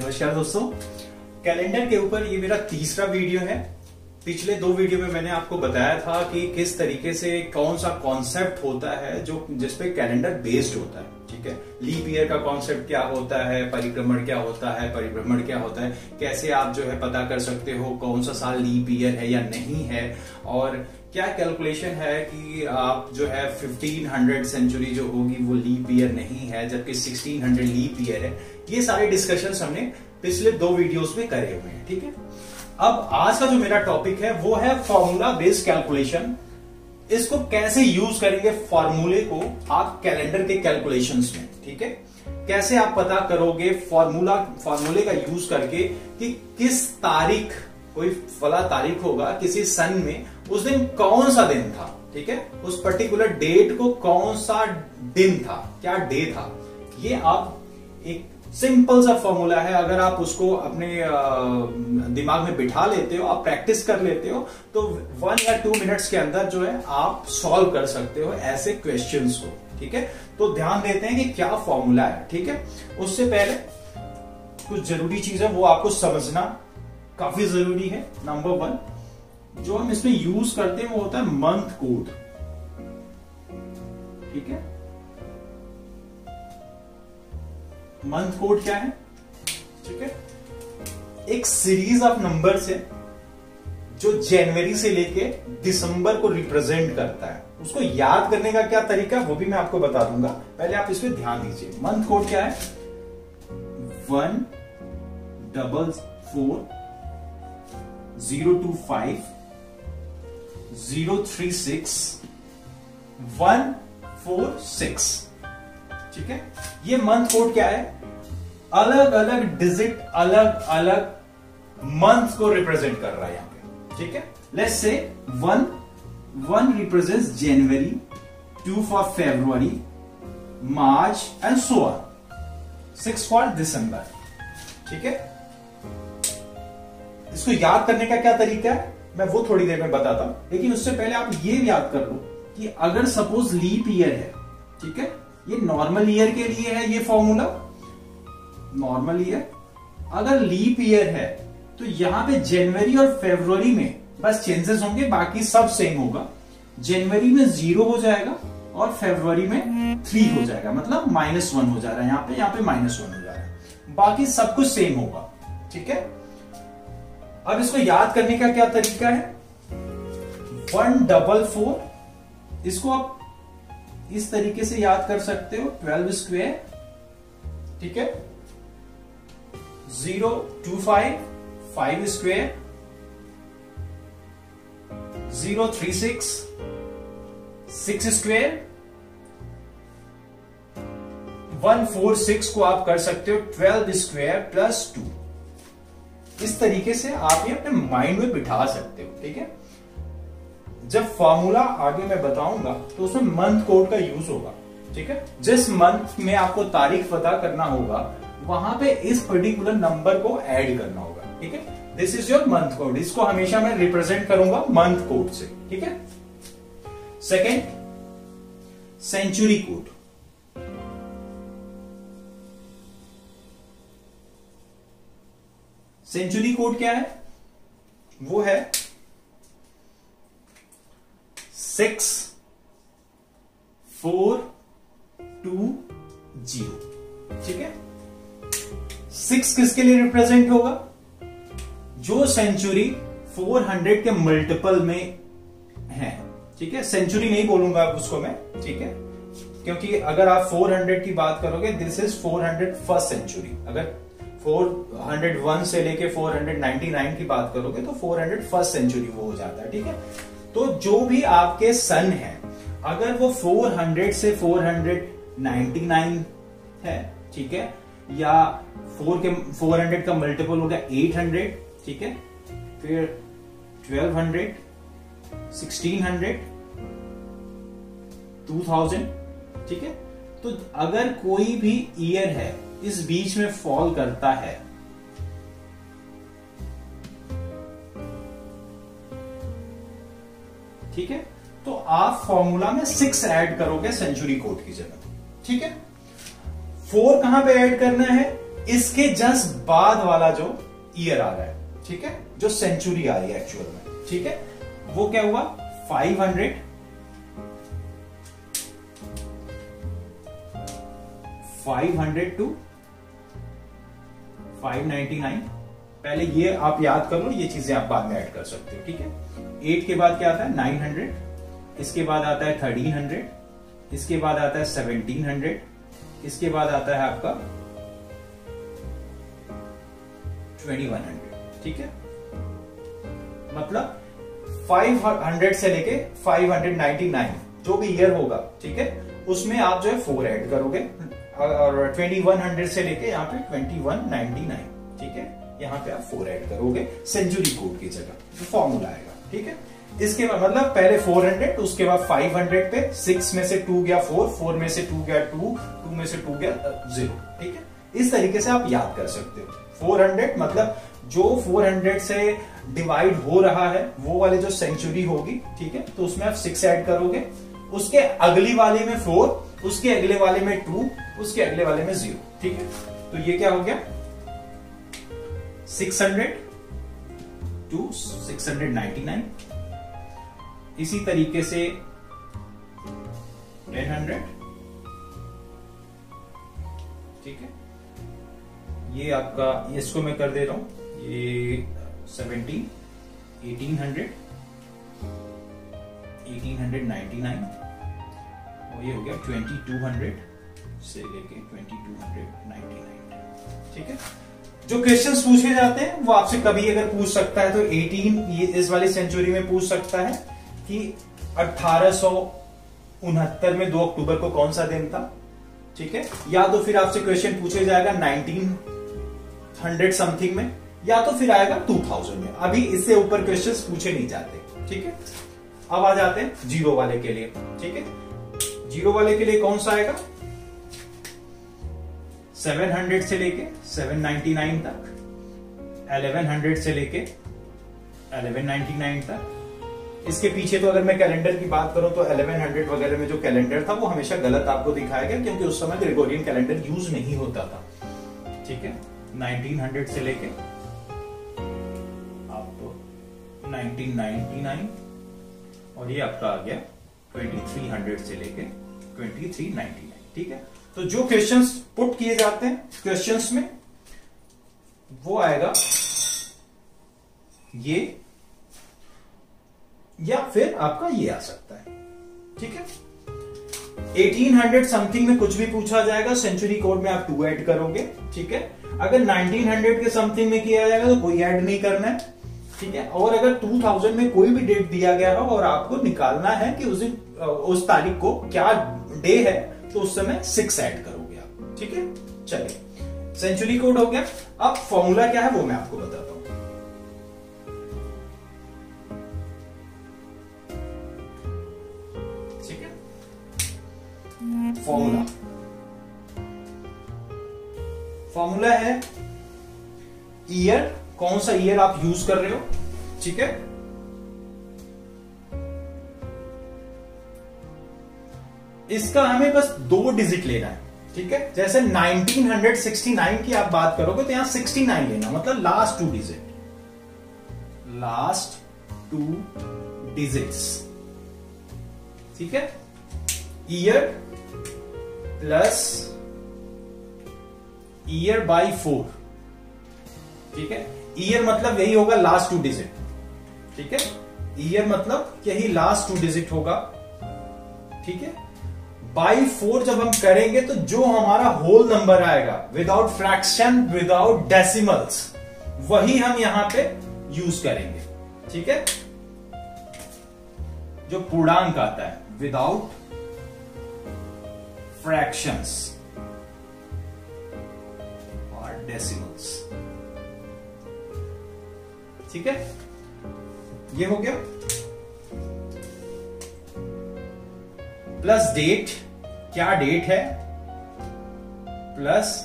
नमस्कार दोस्तों, कैलेंडर के ऊपर ये मेरा तीसरा वीडियो है। पिछले 2 वीडियो में मैंने आपको बताया था कि किस तरीके से कौन सा कॉन्सेप्ट होता है जो जिसपे कैलेंडर बेस्ड होता है। ठीक है, लीप ईयर का कॉन्सेप्ट क्या होता है, परिक्रमण क्या होता है, परिभ्रमण क्या होता है, कैसे आप जो है पता कर सकते हो कौन सा साल लीप ईयर है या नहीं है, और क्या कैलकुलेशन है कि आप जो है 1500 सेंचुरी जो होगी वो लीप ईयर नहीं है जबकि 1600 लीप ईयर है। ये सारे डिस्कशंस हमने पिछले 2 वीडियोस में करे हुए हैं। ठीक है, अब आज का जो मेरा टॉपिक है वो है फॉर्मूला बेस्ड कैलकुलेशन। इसको कैसे यूज करेंगे फॉर्मूले को आप कैलेंडर के कैलकुलेशंस में। ठीक है, कैसे आप पता करोगे फॉर्मूले का यूज करके कि किस तारीख, कोई फला तारीख होगा किसी सन में, उस दिन कौन सा दिन था। ठीक है, उस पर्टिकुलर डेट को कौन सा दिन था, क्या डे था। ये आप एक सिंपल सा फॉर्मूला है, अगर आप उसको अपने दिमाग में बिठा लेते हो, आप प्रैक्टिस कर लेते हो तो 1 या 2 मिनट्स के अंदर जो है आप सॉल्व कर सकते हो ऐसे क्वेश्चंस को। ठीक है, तो ध्यान देते हैं कि क्या फॉर्मूला है। ठीक है, उससे पहले कुछ जरूरी चीज है वो आपको समझना काफी जरूरी है। नंबर 1 जो हम इसमें यूज करते हैं वो होता है मंथ कोड। ठीक है, मंथ कोड क्या है? ठीक है, एक सीरीज ऑफ नंबर्स है जो जनवरी से लेके दिसंबर को रिप्रेजेंट करता है। उसको याद करने का क्या तरीका है वो भी मैं आपको बता दूंगा, पहले आप इसमें ध्यान दीजिए। मंथ कोड क्या है? 1440036 ठीक है, ये मंथ कोड क्या है? अलग अलग डिजिट अलग अलग मंथ को रिप्रेजेंट कर रहा है यहां पे। ठीक है, let's say 1 represents January, 2 for February, March and so on, 6 for December. ठीक है, इसको याद करने का क्या तरीका है मैं वो थोड़ी देर में बताता हूं, लेकिन उससे पहले आप ये याद कर लो कि अगर सपोज लीप ईयर है, ठीक है, ये नॉर्मल ईयर के लिए है ये फॉर्मूला, नॉर्मल ईयर। अगर लीप ईयर है तो यहां पे जनवरी और फरवरी में बस चेंजेस होंगे, बाकी सब सेम होगा। जनवरी में 0 हो जाएगा और फरवरी में 3 हो जाएगा, मतलब -1 हो जा रहा है यहां पे -1 हो जा रहा है, बाकी सब कुछ सेम होगा। ठीक है, अब इसको याद करने का क्या तरीका है? 144, इसको आप इस तरीके से याद कर सकते हो, 12 स्क्वायर। ठीक है, 025 5 स्क्वायर, 036 6 स्क्वायर, 146 को आप कर सकते हो 12 स्क्वायर प्लस 2। इस तरीके से आप ये अपने माइंड में बिठा सकते हो। ठीक है, जब फॉर्मूला आगे मैं बताऊंगा तो उसमें मंथ कोड का यूज होगा। ठीक है, जिस मंथ में आपको तारीख पता करना होगा वहां पे इस पर्टिकुलर नंबर को ऐड करना होगा। ठीक है, this is your month code. इसको हमेशा मैं रिप्रेजेंट करूंगा मंथ कोड से। ठीक है, second, century code. Century code क्या है? वो है 6420। ठीक है, 6 किसके लिए रिप्रेजेंट होगा? जो सेंचुरी 400 के मल्टीपल में है। ठीक है, सेंचुरी नहीं बोलूंगा उसको मैं। ठीक है, क्योंकि अगर आप 400 की बात करोगे, दिस इज 401st सेंचुरी। अगर 401 से लेके 499 की बात करोगे तो 401st सेंचुरी वो हो जाता है। ठीक है, तो जो भी आपके सन है, अगर वो 400 से 499 है, ठीक है, या 400 का मल्टीपल हो गया 800, ठीक है, फिर 1200, 1600, 2000। ठीक है, तो अगर कोई भी ईयर है इस बीच में फॉल करता है, ठीक है, तो आप फॉर्मूला में 6 ऐड करोगे सेंचुरी कोड की जगह। ठीक है, 4 कहां पे ऐड करना है? इसके जस्ट बाद वाला जो ईयर आ रहा है, ठीक है, जो सेंचुरी आ रही है एक्चुअल में, ठीक है, वो क्या हुआ 500 टू 599। पहले ये आप याद कर लो, ये चीजें आप बाद में ऐड कर सकते हो, ठीक है। 8 के बाद क्या आता है 900, इसके बाद आता है 1300, इसके बाद आता है 1700, इसके बाद आता है आपका 2100, ठीक है। मतलब 500 से लेके 599 जो भी ईयर होगा, ठीक है, उसमें आप जो है 4 ऐड करोगे, और 2100 से लेके यहाँ पे 2199, ठीक है, यहाँ पे आप 4 ऐड करोगे सेंचुरी कोड की जगह, तो फॉर्मूला आएगा, ठीक है। इसके बाद मतलब पहले 400, उसके बाद 500 पे 6 में से 2 गया 4, 4 में से 2 गया 2, 2 में से 2 गया 0, ठीक है। इस तरीके से आप याद कर सकते हो। 400 मतलब जो 400 से डिवाइड हो रहा है वो वाले जो सेंचुरी होगी, ठीक है, तो उसमें आप 6 ऐड करोगे, उसके अगली वाले में 4, उसके अगले वाले में 2, उसके अगले वाले में 0, ठीक है। तो ये क्या हो गया 600 टू 699। इसी तरीके से 1000, ठीक है, ये आपका, इसको मैं कर दे रहा हूं, ये 17, 1800, 1899, और ये हो गया 2200 से लेके 2299, ठीक है। जो क्वेश्चंस पूछे जाते हैं वो आपसे कभी अगर पूछ सकता है तो 18 ये इस वाली सेंचुरी में पूछ सकता है कि 1869 में 2 अक्टूबर को कौन सा दिन था, ठीक है, या तो फिर आपसे क्वेश्चन पूछे जाएगा 1900 समथिंग में, या तो फिर आएगा 2000 में। अभी इससे ऊपर क्वेश्चंस पूछे नहीं जाते, ठीक है। अब आ जाते हैं जीरो वाले के लिए, ठीक है। जीरो वाले के लिए कौन सा आएगा 700 से लेके 799 तक, 1100 से लेके 1199 तक। इसके पीछे तो अगर मैं कैलेंडर की बात करूं तो 1100 वगैरह में जो कैलेंडर था वो हमेशा गलत आपको दिखाया गया, क्योंकि उस समय ग्रेगोरियन कैलेंडर यूज नहीं होता था, ठीक है। 1900 से लेके आपको 1999, और ये आपका आ गया 2300 से लेके 2399, ठीक है। तो जो क्वेश्चंस पुट किए जाते हैं क्वेश्चंस में वो आएगा ये, या फिर आपका ये आ सकता है, ठीक है। 1800 समथिंग में कुछ भी पूछा जाएगा, सेंचुरी कोड में आप 2 ऐड करोगे, ठीक है। अगर 1900 के समथिंग में किया जाएगा तो कोई ऐड नहीं करना है, ठीक है। और अगर 2000 में कोई भी डेट दिया गया हो और आपको निकालना है कि उस दिन उस तारीख को क्या डे है, तो उस समय 6 ऐड करोगे आप, ठीक है। चलिए, सेंचुरी कोड हो गया। अब फॉर्मूला क्या है वो मैं आपको बताता हूं, ठीक है। फॉर्मूला है ईयर, कौन सा ईयर आप यूज कर रहे हो, ठीक है। इसका हमें बस 2 डिजिट लेना है, ठीक है। जैसे 1969 की आप बात करोगे तो यहां 69 लेना, मतलब लास्ट 2 डिजिट, लास्ट 2 डिजिट्स, ठीक है। ईयर प्लस ईयर बाई 4, ठीक है। ईयर मतलब यही होगा लास्ट 2 डिजिट, ठीक है। ईयर मतलब यही लास्ट 2 डिजिट होगा, ठीक है। बाई 4 जब हम करेंगे तो जो हमारा होल नंबर आएगा विदाउट फ्रैक्शन, विदाउट डेसिमल्स, वही हम यहां पे यूज करेंगे, ठीक है। जो पूर्णांक आता है विदाउट फ्रैक्शंस और डेसिमल्स, ठीक है। ये हो गया। प्लस डेट, क्या डेट है, प्लस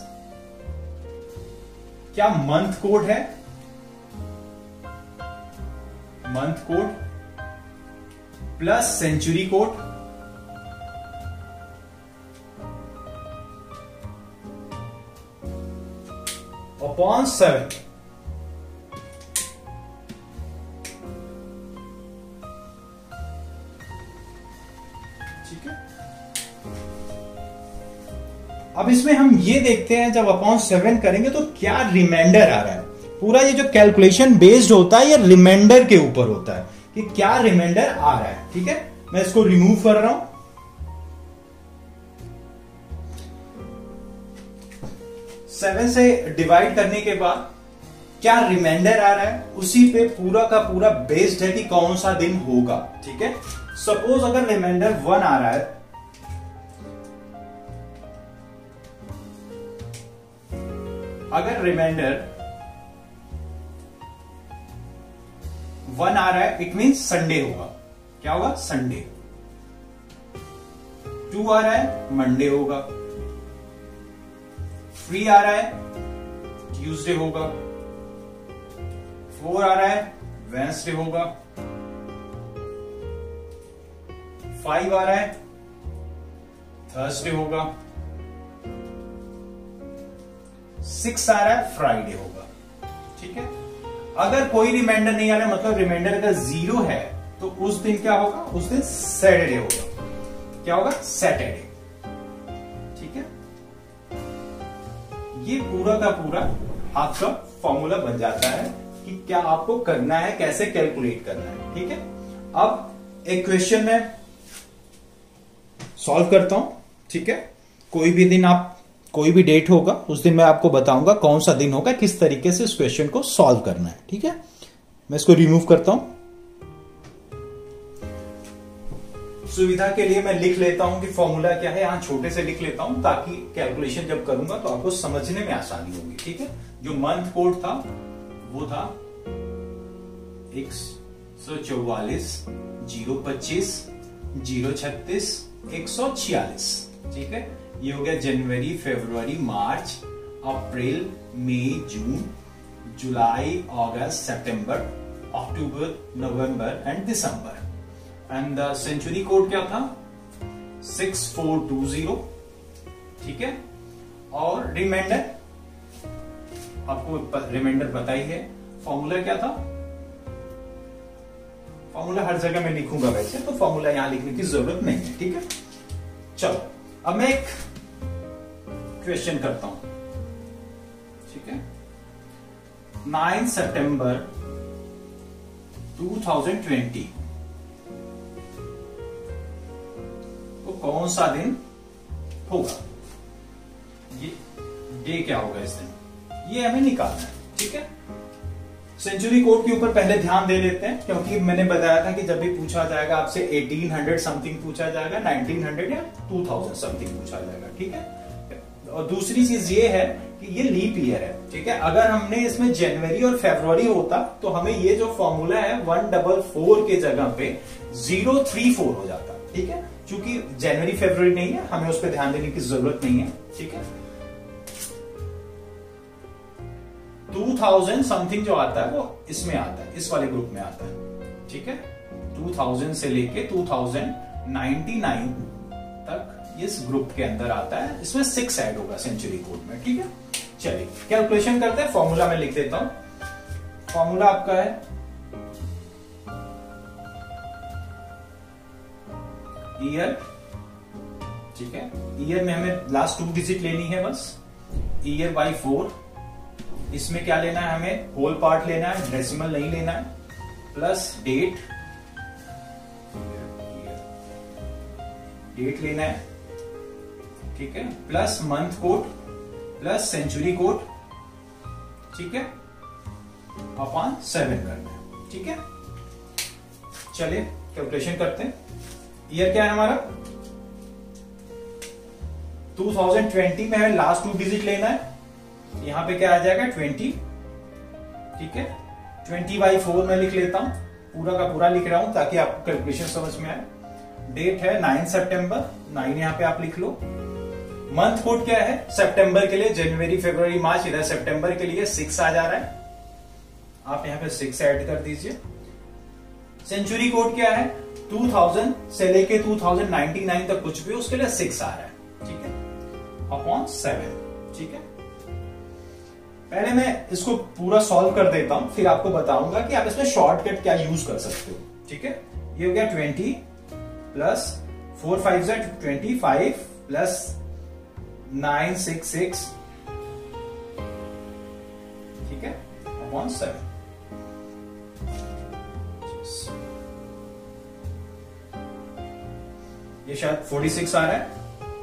क्या मंथ कोड है, month code, plus century code, upon 7। ठीक है, अब इसमें हम ये देखते हैं जब अपॉन 7 करेंगे तो क्या रिमाइंडर आ रहा है। पूरा ये जो कैलकुलेशन बेस्ड होता है ये रिमाइंडर के ऊपर होता है कि क्या रिमाइंडर आ रहा है। ठीक है, मैं इसको रिमूव कर रहा हूं। 7 से डिवाइड करने के बाद क्या रिमाइंडर आ रहा है, उसी पे पूरा का पूरा बेस्ड है कि कौन सा दिन होगा। ठीक है, सपोज अगर रिमाइंडर 1 आ रहा है, अगर रिमाइंडर 1 आ रहा है इट मींस संडे होगा। क्या होगा? संडे। 2 आ रहा है मंडे होगा। 3 आ रहा है ट्यूसडे होगा। 4 आ रहा है वेडनेसडे होगा। 5 आ रहा है थर्सडे होगा। 6 आ रहा है फ्राइडे होगा। ठीक है, अगर कोई रिमाइंडर नहीं आ रहा है, मतलब रिमाइंडर अगर 0 है तो उस दिन क्या होगा? उस दिन सैटरडे होगा। क्या होगा? सैटरडे। ठीक है, ये पूरा का पूरा आपका फॉर्मूला बन जाता है कि क्या आपको करना है, कैसे कैलकुलेट करना है। ठीक है, अब एक क्वेश्चन में सॉल्व करता हूं। ठीक है, कोई भी दिन आप, कोई भी डेट होगा उस दिन मैं आपको बताऊंगा कौन सा दिन होगा, किस तरीके से इस क्वेश्चन को सॉल्व करना है। ठीक है, मैं इसको रिमूव करता हूं। सुविधा के लिए मैं लिख लेता हूं कि फॉर्मूला क्या है, यहां छोटे से लिख लेता हूं ताकि कैलकुलेशन जब करूंगा तो आपको समझने में आसानी होगी। ठीक है, जो मंथ कोड था वो था 144 025 036 146। ठीक है, ये हो गया जनवरी, फरवरी, मार्च, अप्रैल, मई, जून, जुलाई, अगस्त, सितंबर, अक्टूबर, नवंबर एंड दिसंबर। एंड द सेंचुरी कोड क्या था? 6420। ठीक है, और रिमाइंडर आपको रिमाइंडर पता ही है। फॉर्मूला क्या था? फॉर्मूला हर जगह मैं लिखूंगा वैसे, तो फॉर्मूला यहां लिखने की जरूरत नहीं है। ठीक है, चलो अब मैं एक क्वेश्चन करता हूं। ठीक है, 9 सितंबर 2020 तो कौन सा दिन होगा? ये डे क्या होगा इस दिन, ये हमें निकालना है। ठीक है, सेंचुरी कोड के ऊपर पहले ध्यान दे लेते हैं, क्योंकि मैंने बताया था कि जब भी पूछा जाएगा आपसे 1800 समथिंग पूछा जाएगा, 1900 या 2000 समथिंग पूछा जाएगा। ठीक है, और दूसरी चीज ये है कि ये लीप ईयर है। ठीक है, अगर हमने इसमें जनवरी और फरवरी होता तो हमें ये जो फॉर्मूला है 144 के जगह पे 034 हो जाता। ठीक है, क्योंकि जनवरी फरवरी नहीं है, हमें उस पर ध्यान देने की जरूरत नहीं है। ठीक है, 2000 समथिंग जो आता है वो इसमें आता है, इस वाले ग्रुप में आता है। ठीक है, 2000 से लेके 2099 तक इस ग्रुप के अंदर आता है। इसमें 6 ऐड होगा सेंचुरी कोड में। ठीक है, चलिए कैलकुलेशन करते हैं। फॉर्मूला में लिख देता हूं। फॉर्मूला आपका है ईयर। ठीक है, ईयर में हमें लास्ट 2 डिजिट लेनी है बस। Year by 4। इसमें क्या लेना है? हमें होल पार्ट लेना है, डेसिमल नहीं लेना है। प्लस डेट, डेट लेना है। ठीक है, plus month code, plus century code. ठीक है, अपॉन 7 करना है। ठीक है, चलिए कैलकुलेशन करते हैं। ईयर क्या है हमारा? 2020 में हमें लास्ट 2 डिजिट लेना है। यहां पे क्या आ जाएगा? 20। ठीक है, 20/4 में लिख लेता हूं, पूरा का पूरा लिख रहा हूं ताकि आपको कैलकुलेशन समझ में आए। डेट है 9 सितंबर, 9 यहां पे आप लिख लो। मंथ कोड क्या है? सितंबर के लिए जनवरी, फरवरी, मार्च, इधर सितंबर के लिए 6 आ जा रहा है, आप यहां पे 6 ऐड कर दीजिए। सेंचुरी कोड क्या है? 2000 से लेके 2099 तक कुछ भी उसके लिए 6 आ रहा है। ठीक है, अपॉन 7। ठीक है, पहले मैं इसको पूरा सॉल्व कर देता हूं, फिर आपको बताऊंगा कि आप इसमें शॉर्टकट क्या यूज कर सकते हो। ठीक है, ये हो गया 20 प्लस 4 5 25 प्लस 966, ठीक है, अपॉन 7। ये शायद 46 आ रहा है।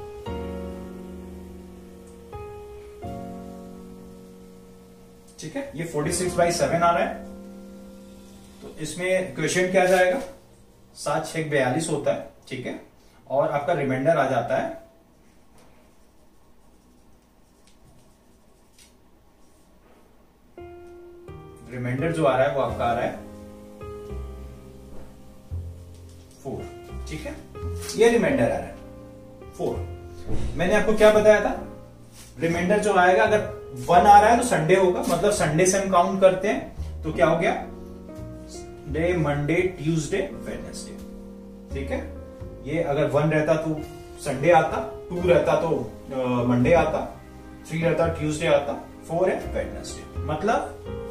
ठीक है, ये 46/7 आ रहा है। तो इसमें क्वेश्चन क्या आ जाएगा, 7 6 42 होता है। ठीक है, और आपका रिमाइंडर आ जाता है रिमाइंडर जो आ रहा है वो आपका आ रहा है 4। ठीक है, ये रिमाइंडर आ रहा है 4। मैंने आपको क्या बताया था, रिमाइंडर जो आएगा अगर 1 आ रहा है तो संडे होगा, मतलब संडे से हम काउंट करते हैं तो क्या हो गया, डे मंडे ट्यूसडे वेडनेसडे। ठीक है, ये अगर 1 रहता तो संडे आता, 2 रहता तो मंडे आता, 3 रहता ट्यूसडे आता, 4 है वेडनेसडे। मतलब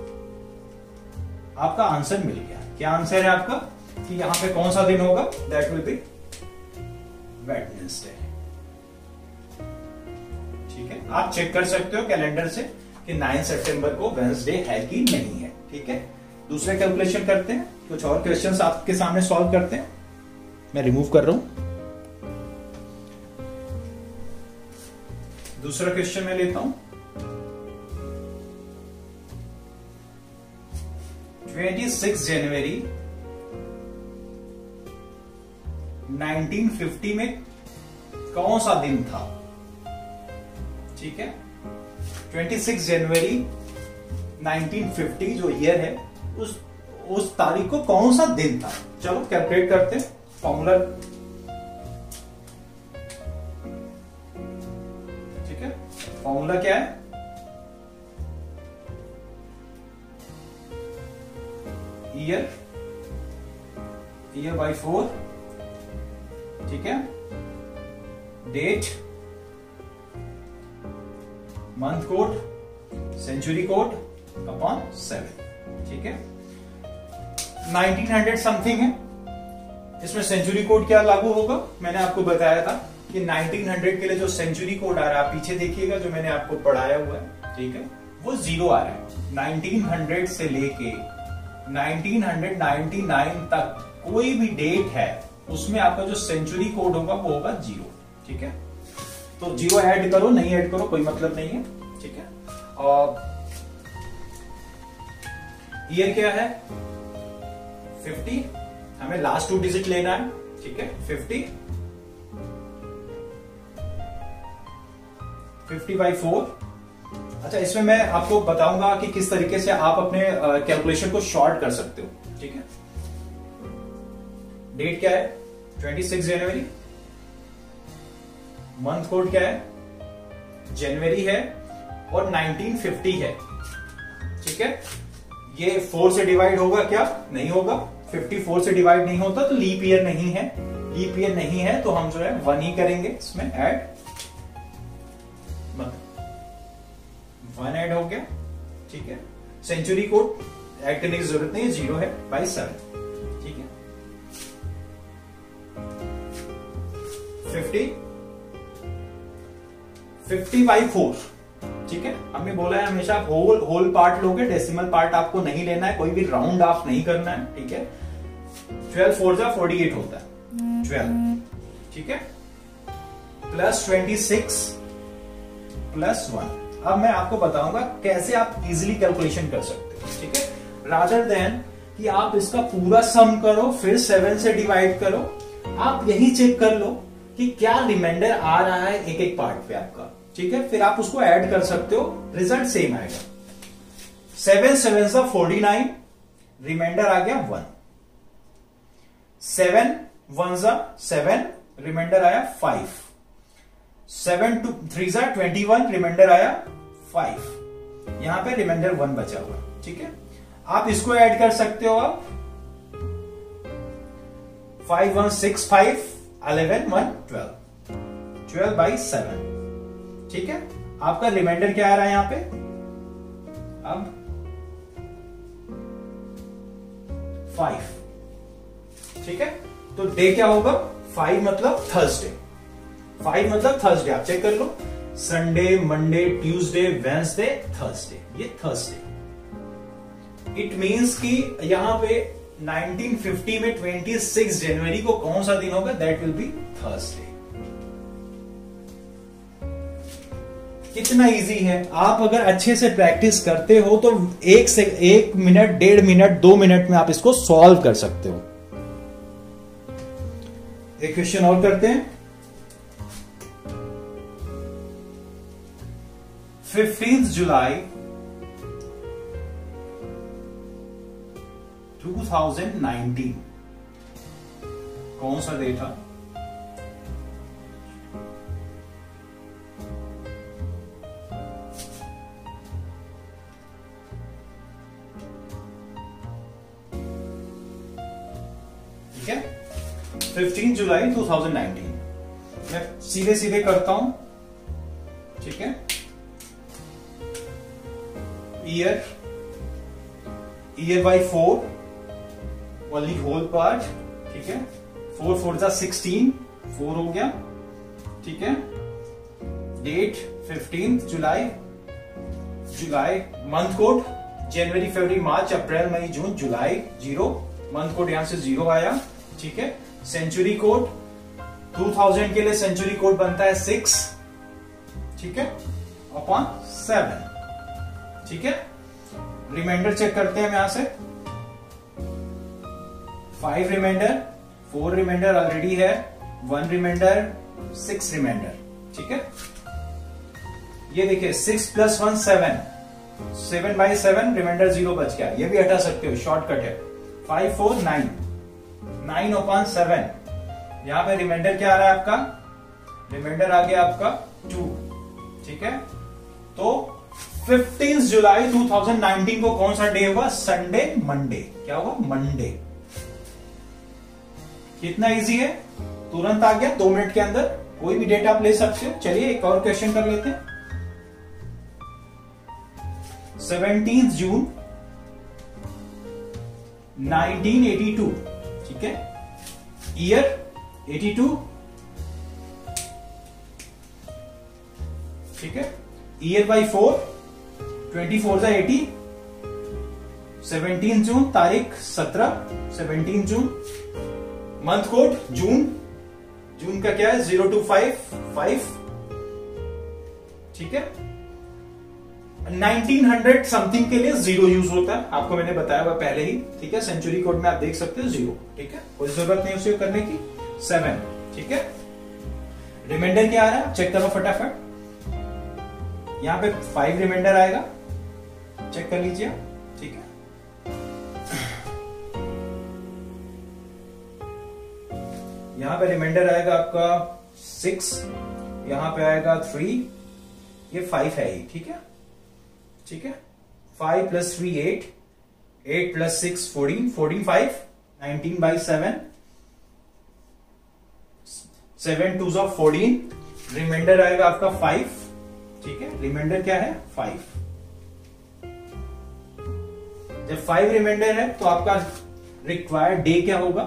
आपका आंसर मिल गया। क्या आंसर है आपका कि यहां पे कौन सा दिन होगा, दैट विल बी वेडनेसडे। ठीक है, आप चेक कर सकते हो कैलेंडर से कि 9 सितंबर को वेडनेसडे है कि नहीं है। ठीक है, दूसरे कैलकुलेशन करते हैं, कुछ और क्वेश्चंस आपके सामने सॉल्व करते हैं। मैं रिमूव कर रहा हूं, दूसरा क्वेश्चन मैं लेता हूं। 26 जनवरी 1950 में कौन सा दिन था। ठीक है, 26 जनवरी 1950 जो ईयर है, उस तारीख को कौन सा दिन था। चलो कैलकुलेट करते हैं। फॉर्मूला, ठीक है, फॉर्मूला क्या है, ईयर बाय 4, ठीक है, date, month code, century code upon 7। ठीक है, 1900 समथिंग है, इसमें सेंचुरी कोड क्या लागू होगा, मैंने आपको बताया था कि 1900 के लिए जो सेंचुरी कोड आ रहा है, आप पीछे देखिएगा जो मैंने आपको पढ़ाया हुआ है। ठीक है, वो 0 आ रहा है। 1900 से लेके 1999 तक कोई भी डेट है उसमें आपका जो सेंचुरी कोड होगा वो होगा 0। ठीक है, तो 0 ऐड करो, नहीं ऐड करो कोई मतलब नहीं है। ठीक है, और ईयर क्या है 50, हमें लास्ट 2 डिजिट लेना है। ठीक है, 50/4। अच्छा, इसमें मैं आपको बताऊंगा कि किस तरीके से आप अपने कैलकुलेशन को शॉर्ट कर सकते हो। ठीक है, डेट क्या है 26 जनवरी, मंथ कोड क्या है जनवरी है, और 1950 है। ठीक है, ये 4 से डिवाइड होगा क्या, नहीं होगा। 54 से डिवाइड नहीं होता तो लीप ईयर नहीं है, लीप ईयर नहीं है तो हम जो है 1 ही करेंगे इसमें ऐड, 1 ऐड हो गया। ठीक है, सेंचुरी कोड ऐड करने की जरूरत नहीं है, 0 है बाई 7। ठीक है, 50/4। ठीक है, हमने बोला है हमेशा होल पार्ट लोगे, डेसिमल पार्ट आपको नहीं लेना है, कोई भी राउंड ऑफ नहीं करना है। ठीक है, 12 4 जा 48 होता है 12। ठीक है, प्लस 26 प्लस 1। अब मैं आपको बताऊंगा कैसे आप इजीली कैलकुलेशन कर सकते हो। ठीक है, रादर देन कि आप इसका पूरा सम करो फिर 7 से डिवाइड करो, आप यही चेक कर लो कि क्या रिमाइंडर आ रहा है एक एक पार्ट पे आपका। ठीक है, फिर आप उसको ऐड कर सकते हो, रिजल्ट सेम आएगा। 7 7 सा 49, रिमाइंडर आ गया 1। 7 1 सा 7, रिमाइंडर आया 5। 7 2 3 सा 21, रिमाइंडर आया 5। यहां पे रिमाइंडर 1 बचा हुआ। ठीक है, आप इसको ऐड कर सकते हो आप 5 1 6 5 11 1 12, 12/7। ठीक है, आपका रिमाइंडर क्या आ रहा है यहां पे अब 5, ठीक है। तो डे क्या होगा? 5 मतलब थर्सडे, 5 मतलब थर्सडे। आप चेक कर लो, Sunday, Monday, Tuesday, Wednesday, Thursday, ये थर्सडे। इट मींस कि यहां पे 1950 में 26 जनवरी को कौन सा दिन होगा? That will be Thursday. कितना इजी है। आप अगर अच्छे से प्रैक्टिस करते हो तो 1 मिनट, 1.5 मिनट, 2 मिनट में आप इसको सॉल्व कर सकते हो। एक क्वेश्चन और करते हैं। 15 जुलाई 2019 कौन सा डे था? ठीक है, 15 जुलाई 2019। मैं सीधे सीधे करता हूं, ठीक है। Year by 4, only whole part, ठीक है। 4 4 जा 16, 4 हो गया, ठीक है। डेट 15 जुलाई, मंथ कोड जनवरी, फरवरी, मार्च, अप्रैल, मई, जून, जुलाई 0, मंथ कोड यहां से 0 आया, ठीक है। सेंचुरी कोड 2000 के लिए सेंचुरी कोड बनता है 6, ठीक है, अपॉन 7, ठीक है। रिमाइंडर चेक करते हैं हम यहां से। 5 रिमाइंडर, 4 रिमाइंडर ऑलरेडी है, 1 रिमाइंडर, 6 रिमाइंडर, ठीक है। ये देखिए 6 + 1 7, 7/7 रिमाइंडर 0 बच गया। ये भी हटा सकते हो, शॉर्टकट है। 5 4 9, 9/7। यहां पे रिमाइंडर क्या आ रहा है आपका? रिमाइंडर आ गया आपका 2, ठीक है। तो 15 जुलाई 2019 को कौन सा डे होगा? Sunday, Monday. क्या होगा? मंडे। कितना इजी है, तुरंत आ गया 2 मिनट के अंदर। कोई भी डेट आप ले सकते हो। चलिए एक और क्वेश्चन कर लेते हैं। 17 जून 1982, ठीक है। ईयर 82, ठीक है। ईयर बाय 4, 24 जा 80, 17 जून, तारीख 17, 17 जून, मंथ कोड जून, जून का क्या है? 0 to 5, ठीक है। 1900 समथिंग के लिए 0 यूज होता है, आपको मैंने बताया हुआ पहले ही, ठीक है। सेंचुरी कोड में आप देख सकते हो 0, ठीक है। कोई जरूरत नहीं उसे करने की। 7, ठीक है। रिमाइंडर क्या आ रहा है? चेक करो फटाफट। यहां पे 5 रिमाइंडर आएगा, चेक कर लीजिए, ठीक है। यहां पे रिमाइंडर आएगा आपका 6, यहां पे आएगा 3, ये 5 है ही, ठीक है, ठीक है। 5 + 3 8, 8 + 6 14, 14 5, 19/7, 7 2 जा 14, रिमाइंडर आएगा आपका 5, ठीक है। रिमाइंडर क्या है? 5। जब 5 रिमाइंडर है तो आपका रिक्वायर्ड डे क्या होगा?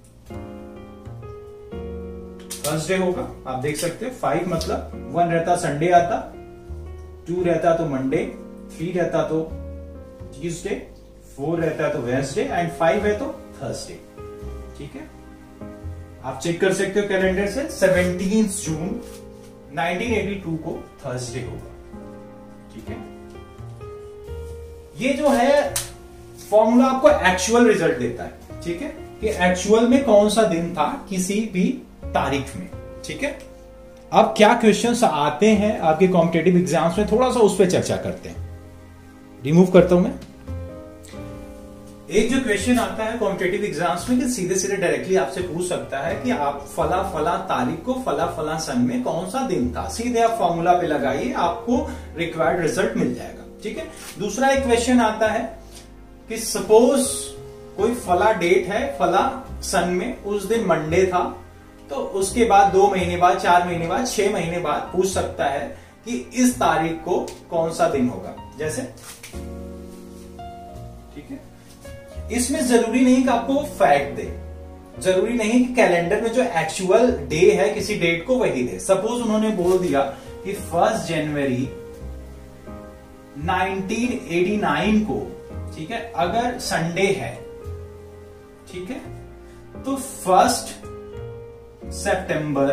थर्सडे होगा। आप देख सकते हैं 5 मतलब 1 रहता संडे आता, 2 रहता तो मंडे, 3 रहता तो ट्यूसडे, 4 रहता तो वेडनेसडे एंड 5 है तो थर्सडे, ठीक है। आप चेक कर सकते हो कैलेंडर से। 17 जून 1982 को थर्सडे होगा, ठीक है। ये जो है फॉर्मूला आपको एक्चुअल रिजल्ट देता है, ठीक है, कि एक्चुअल में कौन सा दिन था किसी भी तारीख में, ठीक है। अब क्या क्वेश्चंस आते हैं आपके कॉम्पिटेटिव एग्जाम्स में, थोड़ा सा उस पर चर्चा करते हैं। रिमूव करता हूं मैं। एक जो क्वेश्चन आता है कॉम्पिटेटिव एग्जाम्स में कि सीधे सीधे डायरेक्टली आपसे पूछ सकता है कि आप फला फला तारीख को फला फला सन में कौन सा दिन था। सीधे आप फॉर्मूला पे लगाइए, आपको रिक्वायर्ड रिजल्ट मिल जाएगा, ठीक है। दूसरा एक क्वेश्चन आता है कि सपोज कोई फला डेट है, फला सन में, उस दिन मंडे था, तो उसके बाद 2 महीने बाद, 4 महीने बाद, 6 महीने बाद पूछ सकता है कि इस तारीख को कौन सा दिन होगा। जैसे ठीक है। इसमें जरूरी नहीं कि आपको वो फैक्ट दे, जरूरी नहीं कि कैलेंडर में जो एक्चुअल डे है किसी डेट को वही दे। सपोज उन्होंने बोल दिया कि 1 जनवरी 1989 को, ठीक है, अगर संडे है, ठीक है, तो 1 सितंबर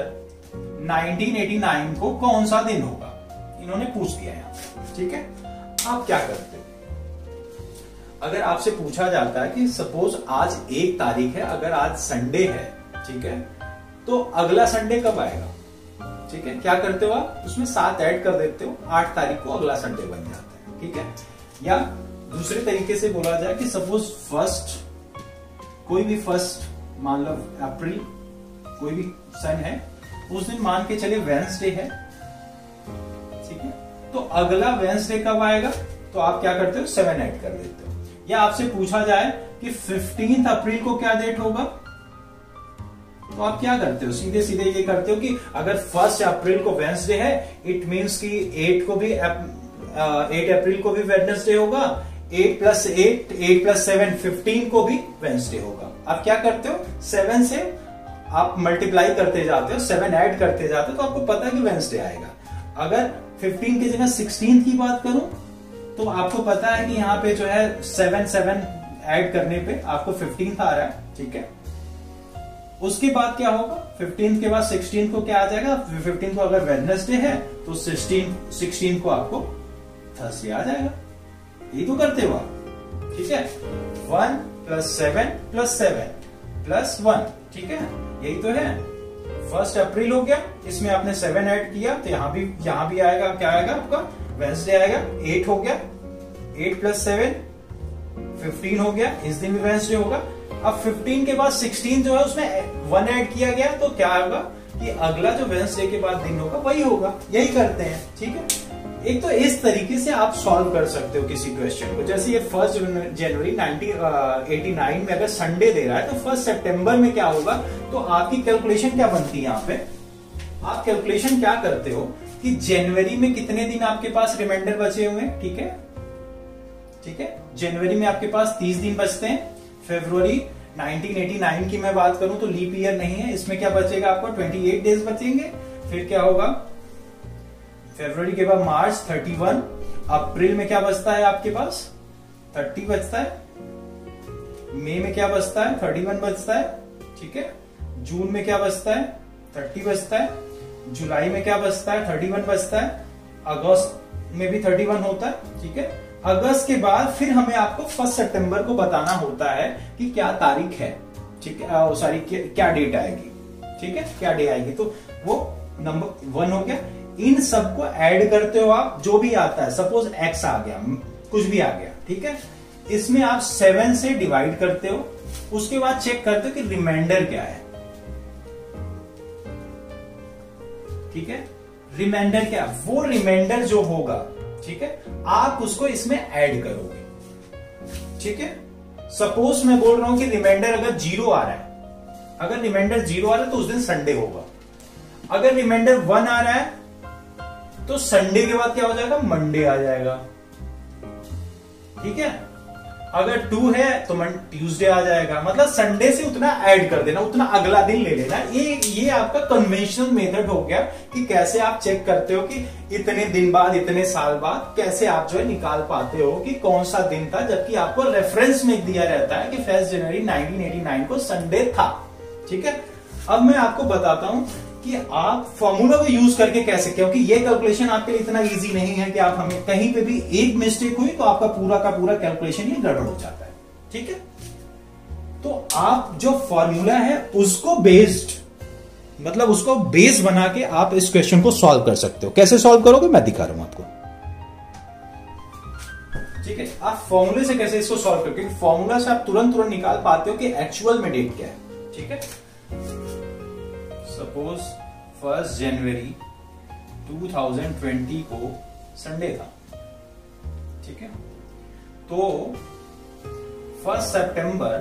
1989 को कौन सा दिन होगा, इन्होंने पूछ दिया यहां। ठीक है, आप क्या करते हो अगर आपसे पूछा जाता है कि सपोज आज 1 तारीख है, अगर आज संडे है, ठीक है, तो अगला संडे कब आएगा? ठीक है, क्या करते हो आप? उसमें 7 ऐड कर देते हो, 8 तारीख को अगला संडे बन जाता है। ठीक है, या दूसरे तरीके से बोला जाए कि सपोज कोई भी फर्स्ट मान लो अप्रैल, कोई भी सन है, उस दिन मान के चले वेडनेसडे है, ठीक है, तो अगला वेडनेसडे कब आएगा? तो आप क्या करते हो? 7 ऐड कर देते हो। या आपसे पूछा जाए कि 15 अप्रैल को क्या डेट होगा, तो आप क्या करते हो? सीधे सीधे ये करते हो कि अगर 1 अप्रैल को वेडनेसडे है, इट मींस कि 8 अप्रैल को भी वेडनेसडे होगा, 8 + 8, 8 + 7, 15 को भी वेडनेसडे होगा। आप क्या करते हो? 7 से आप मल्टीप्लाई करते जाते हो, 7 ऐड करते जाते हो, तो आपको पता है कि वेडनेसडे आएगा। अगर 15 की जगह 16 की बात करूं, तो आपको पता है कि यहाँ पे जो है 7 ऐड करने पे आपको 15 आ रहा है। ठीक है, उसके बाद क्या होगा? 15 के बाद 16 को क्या आ जाएगा? 15 को अगर वेडनेसडे है तो 16 को आपको थर्सडे आ जाएगा। यही तो करते हो आप। ठीक है, 1 + 7 + 7 + 1, ठीक है, यही तो है। 1 अप्रैल हो गया, इसमें आपने 7 ऐड किया, तो यहां भी आएगा, क्या आएगा आपका? वेडनेसडे आएगा। 8 हो गया, 8 + 7 15 हो गया, इस दिन भी वेडनेसडे होगा। अब 15 के बाद 16 जो है उसमें 1 ऐड किया गया, तो क्या होगा कि अगला जो वेडनेसडे के बाद दिन होगा वही होगा। यही करते हैं। ठीक है, एक तो इस तरीके से आप सॉल्व कर सकते हो किसी क्वेश्चन को। जैसे ये 1 जनवरी 1989 में अगर संडे दे रहा है, तो 1 सितंबर में क्या होगा, तो आपकी कैलकुलेशन क्या बनती है? यहाँ पे आप कैलकुलेशन क्या करते हो कि जनवरी में कितने दिन आपके पास रिमाइंडर बचे हुए हैं। ठीक है, ठीक है, जनवरी में आपके पास 30 दिन बचते हैं। फरवरी 1989 की मैं बात करूं तो लीप ईयर नहीं है, इसमें क्या बचेगा आपको? 28 डेज बचेंगे। फिर क्या होगा? फरवरी के बाद मार्च 31, अप्रैल में क्या बचता है आपके पास? 30 बचता है। मई में क्या बचता है? 31 बचता है। ठीक है, जून में क्या बचता है? 30 बचता है। जुलाई में क्या बचता है? 31 बचता है। अगस्त में भी 31 होता है। ठीक है, अगस्त के बाद फिर हमें आपको 1 सितंबर को बताना होता है कि क्या तारीख है। ठीक है, सॉरी, क्या डेट आएगी। ठीक है, क्या डे आएगी, तो वो नंबर 1 हो गया। इन सबको ऐड करते हो आप, जो भी आता है, सपोज x आ गया, कुछ भी आ गया, ठीक है, इसमें आप 7 से डिवाइड करते हो। उसके बाद चेक करते हो कि रिमाइंडर क्या है। ठीक है, रिमाइंडर क्या? वो रिमाइंडर जो होगा, ठीक है, आप उसको इसमें ऐड करोगे। ठीक है, सपोज मैं बोल रहा हूं कि रिमाइंडर अगर 0 आ रहा है, अगर रिमाइंडर 0 आ रहा है तो उस दिन संडे होगा। अगर रिमाइंडर 1 आ रहा है तो संडे के बाद क्या हो जाएगा? मंडे आ जाएगा। ठीक है, अगर 2 है तो ट्यूसडे आ जाएगा। मतलब संडे से उतना ऐड कर देना, उतना अगला दिन ले लेना। ये आपका कन्वेंशनल मेथड हो गया कि कैसे आप चेक करते हो कि इतने दिन बाद, इतने साल बाद कैसे आप जो है निकाल पाते हो कि कौन सा दिन था, जबकि आपको रेफरेंस में दिया रहता है कि 1 जनवरी 1989 को संडे था। ठीक है, अब मैं आपको बताता हूं कि आप फॉर्मूला को यूज करके कैसे, क्योंकि ये कैलकुलेशन आपके लिए इतना इजी नहीं है कि आप हमें कहीं पे भी एक मिस्टेक हुई तो आपका पूरा का पूरा कैलकुलेशन ही गड़बड़ हो जाता है। ठीक है, तो आप जो फॉर्मूला है उसको बेस्ड, मतलब उसको बेस बना के आप इस क्वेश्चन को सॉल्व कर सकते हो। कैसे सॉल्व करोगे मैं दिखा रहा हूं आपको। ठीक है, आप फॉर्मूले से कैसे इसको सॉल्व करोगे, क्योंकि फॉर्मूला से आप तुरंत निकाल पाते हो कि एक्चुअल में डेट क्या है। ठीक है, सपोज 1 जनवरी 2020 को संडे था। ठीक है, तो 1 सितंबर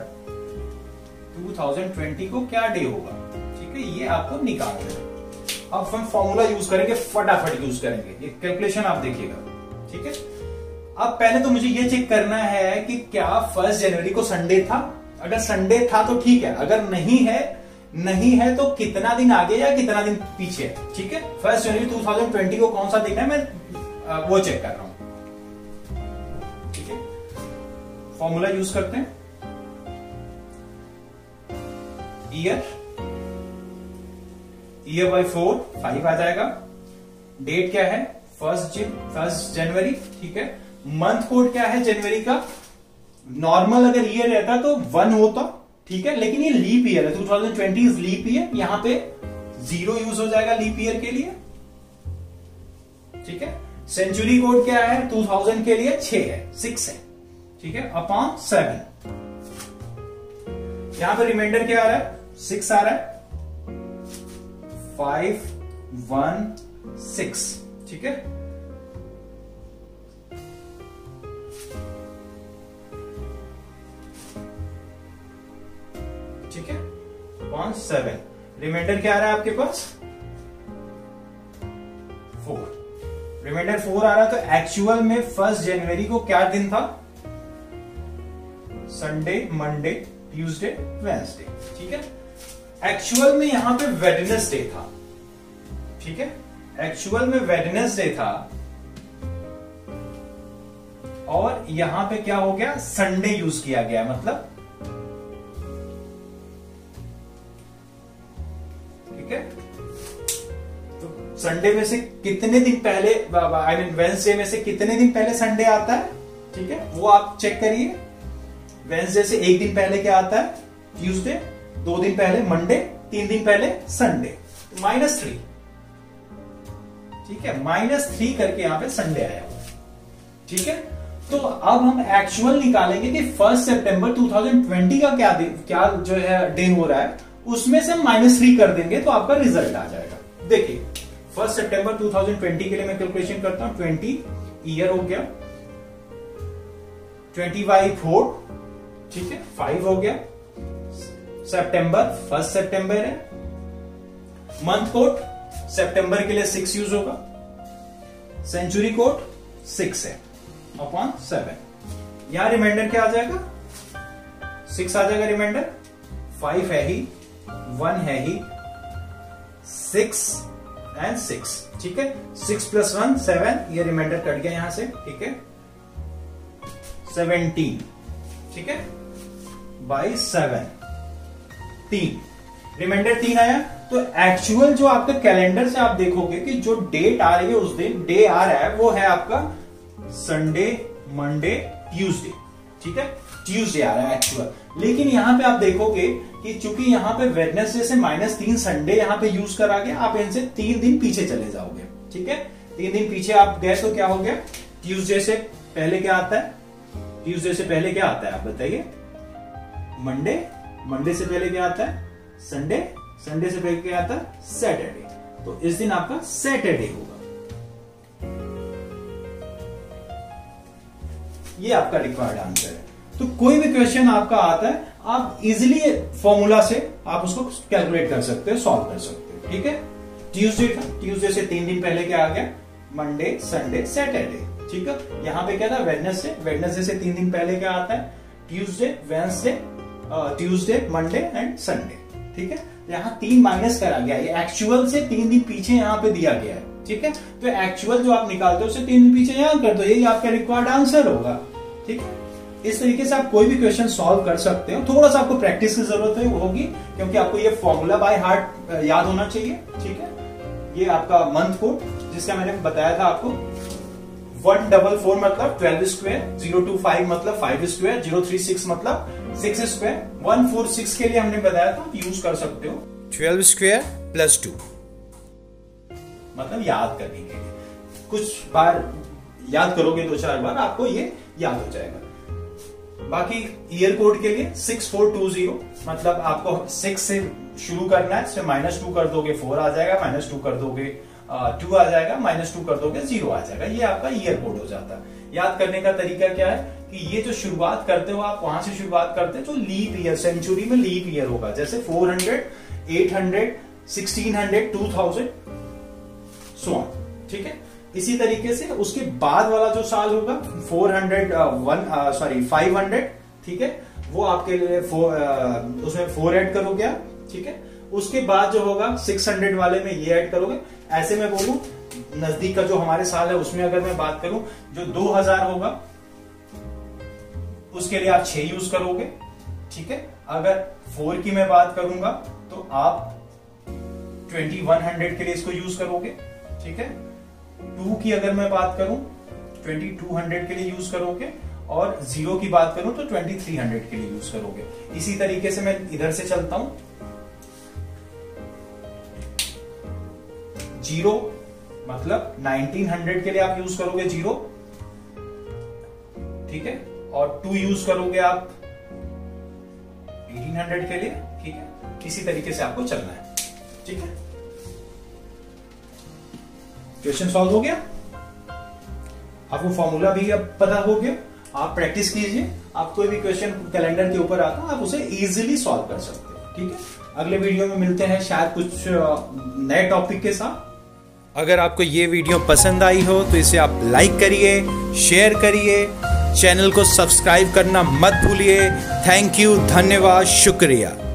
2020 को क्या डे होगा? ठीक है, ये आपको निकालना है। अब हम फॉर्मूला यूज करेंगे, फटाफट यूज करेंगे। ये कैलकुलेशन आप देखिएगा। ठीक है, अब पहले तो मुझे ये चेक करना है कि क्या 1 जनवरी को संडे था। अगर संडे था तो ठीक है, अगर नहीं है तो कितना दिन आगे या कितना दिन पीछे है। ठीक है, 1 जनवरी 2020 को कौन सा दिन है मैं वो चेक कर रहा हूं। ठीक है, फॉर्मूला यूज करते हैं, ईयर बाय 4 5 आ जाएगा। डेट क्या है 1 जनवरी। ठीक है, मंथ कोड क्या है जनवरी का। नॉर्मल अगर ईयर रहता तो 1 होता, ठीक है, लेकिन ये लीप ईयर है, 2020 इज लीप ईयर, यहां पे 0 यूज हो जाएगा लीप ईयर के लिए। ठीक है, सेंचुरी कोड क्या है 2000 के लिए 6 है। ठीक है, अपॉन 7। यहां पे रिमाइंडर क्या आ रहा है 6 आ रहा है, 5 1 6। ठीक है, ठीक है, 7। रिमाइंडर क्या आ रहा है आपके पास 4। रिमाइंडर 4 आ रहा है, तो एक्चुअल में 1 जनवरी को क्या दिन था, संडे, मंडे, ट्यूसडे, वेडनेसडे। ठीक है, एक्चुअल में यहां पे वेडनेसडे था। ठीक है, एक्चुअल में वेडनेसडे था और यहां पे क्या हो गया संडे यूज किया गया, मतलब ठीक है। तो संडे में से कितने दिन पहले, आई मीन वेडनेसडे में से कितने दिन पहले संडे आता है, ठीक है, वो आप चेक करिए। वेडनेसडे से 1 दिन पहले क्या आता है ट्यूसडे, 2 दिन पहले मंडे, 3 दिन पहले संडे, -3। ठीक है, -3 करके यहां पे संडे आया हुआ। ठीक है, तो अब हम एक्चुअल निकालेंगे कि 1 सितंबर 2020 का क्या जो है डे हो रहा है, उसमें से -3 कर देंगे तो आपका रिजल्ट आ जाएगा। देखिए 1 सितंबर 2020 के लिए मैं कैलकुलेशन करता हूं, 20 ईयर हो गया, 20 बाई 4, ठीक है, 5 हो गया। सितंबर 1 सितंबर है, मंथ कोड सितंबर के लिए 6 यूज होगा, सेंचुरी कोड 6 है अपॉन 7। यहां रिमाइंडर क्या आ जाएगा 6 आ जाएगा रिमाइंडर, 5 है ही, 1 है ही, 6 एंड 6। ठीक है, 6 + 1 7, ये रिमाइंडर कट गया यहां से। ठीक है, 17, ठीक है, बाई 7, 3, रिमाइंडर 3 आया। तो एक्चुअल जो आपका कैलेंडर से आप देखोगे कि जो डेट आ रही है उस दिन डे आ रहा है वो है आपका संडे, मंडे, ट्यूसडे। ठीक है, ट्यूसडे आ रहा है एक्चुअल। लेकिन यहां पे आप देखोगे कि चूंकि यहां पे वेडनेसडे से -3 संडे यहां पे यूज करा गया, आप इनसे 3 दिन पीछे चले जाओगे। ठीक है, 3 दिन पीछे आप गए तो क्या हो गया, ट्यूसडे से पहले क्या आता है, ट्यूसडे से पहले क्या आता है आप बताइए, मंडे, मंडे से पहले क्या आता है संडे, संडे से पहले क्या आता है सैटरडे। तो इस दिन आपका सैटरडे होगा। ये आपका रिक्वायर्ड आंसर है। तो कोई भी क्वेश्चन आपका आता है आप इजिली फॉर्मूला से आप उसको कैलकुलेट कर सकते हो, सॉल्व कर सकते हो। ठीक है, ट्यूसडे था, ट्यूसडे से 3 दिन पहले क्या आ गया मंडे, संडे, सैटरडे। ठीक है, यहां पे क्या था वेडनेसडे, वेडनेसडे से 3 दिन पहले क्या आता है Tuesday, Wednesday, Tuesday, Monday and Sunday. ठीक है, यहां 3 माइनस करा गया, ये एक्चुअल से 3 दिन पीछे यहां पे दिया गया है। ठीक है, तो एक्चुअल जो आप निकालते हो उसे 3 दिन पीछे यहां कर दो, यही आपका रिक्वायर्ड आंसर होगा। ठीक है, इस तरीके से आप कोई भी क्वेश्चन सॉल्व कर सकते हो। थोड़ा सा आपको प्रैक्टिस की जरूरत होगी क्योंकि आपको ये फॉर्मूला बाय हार्ट याद होना चाहिए। ठीक है, ये आपका मंथ कोड जिसका मैंने बताया था आपको, 144 मतलब 12 स्क्वायर, 025 मतलब 5 स्क्वायर, 036 मतलब 6 स्क्वायर, 146 के लिए हमने बताया था यूज कर सकते हो 12 स्क्वायर + 2, मतलब याद करने के लिए। कुछ बार याद करोगे 2-4 बार आपको ये याद हो जाएगा। बाकी ईयर कोड के लिए 6420, मतलब आपको 6 से शुरू करना है, इसमें -2 कर दोगे 4 आ जाएगा, -2 कर दोगे 2 आ जाएगा, -2 कर दोगे 0 आ जाएगा। ये आपका ईयर कोड हो जाता है। याद करने का तरीका क्या है कि ये जो शुरुआत करते हो आप वहां से शुरुआत करते हो जो लीप ईयर, सेंचुरी में लीप ईयर होगा, जैसे 400, 800, 1600, 2000 सो ऑन। ठीक है, इसी तरीके से उसके बाद वाला जो साल होगा 500, ठीक है, वो आपके लिए उसमें 4 ऐड करोगे आप, ठीक है। उसके बाद जो होगा 600 वाले में ये ऐड करोगे। ऐसे मैं बोलूं नजदीक का जो हमारे साल है उसमें अगर मैं बात करूं, जो 2000 होगा उसके लिए आप 6 यूज करोगे, ठीक है। अगर 4 की मैं बात करूंगा तो आप 2100 के लिए इसको यूज करोगे, ठीक है। 2 की अगर मैं बात करूं 2200 के लिए यूज करोगे, और 0 की बात करूं तो 2300 के लिए यूज करोगे। इसी तरीके से मैं इधर से चलता हूं। 0 मतलब 1900 के लिए आप यूज करोगे 0, ठीक है, और 2 यूज करोगे आप 1800 के लिए, ठीक है। इसी तरीके से आपको चलना है, ठीक है। क्वेश्चन सॉल्व हो गया, आपको फॉर्मूला भी अब पता हो गया। आप प्रैक्टिस कीजिए, आप कोई भी क्वेश्चन कैलेंडर के ऊपर आता है आप उसे इजीली सॉल्व कर सकते हो, ठीक है। अगले वीडियो में मिलते हैं शायद कुछ नए टॉपिक के साथ। अगर आपको ये वीडियो पसंद आई हो तो इसे आप लाइक करिए, शेयर करिए, चैनल को सब्सक्राइब करना मत भूलिए। थैंक यू, धन्यवाद, शुक्रिया।